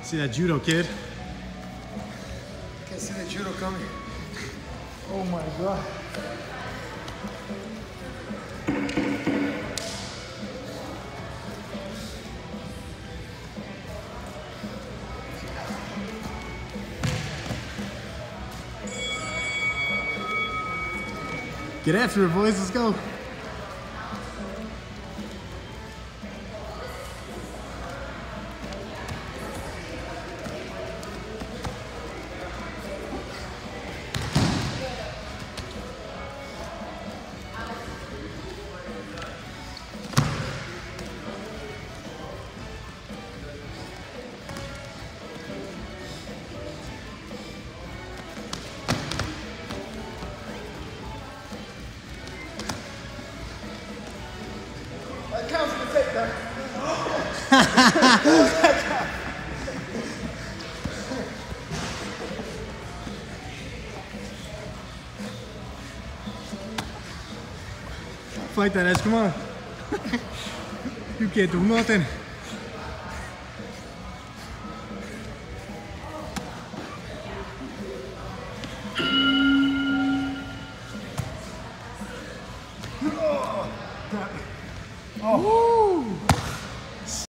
See that judo kid? Can't see the judo coming. Oh my God. Get after it, boys. Let's go. Counts to take that. Fight that ass, come on. You can't do nothing. Oh.